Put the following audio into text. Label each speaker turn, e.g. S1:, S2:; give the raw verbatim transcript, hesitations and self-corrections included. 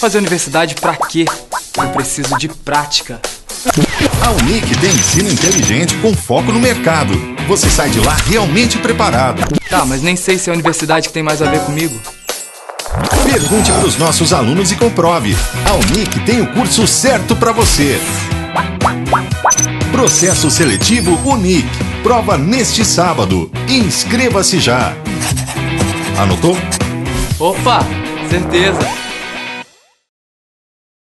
S1: Fazer universidade pra quê? Eu preciso de prática.
S2: A Unic tem ensino inteligente com foco no mercado. Você sai de lá realmente preparado.
S1: Tá, mas nem sei se é a universidade que tem mais a ver comigo.
S2: Pergunte para os nossos alunos e comprove. A Unic tem o curso certo para você. Processo seletivo Unic. Prova neste sábado. Inscreva-se já. Anotou?
S1: Opa, certeza.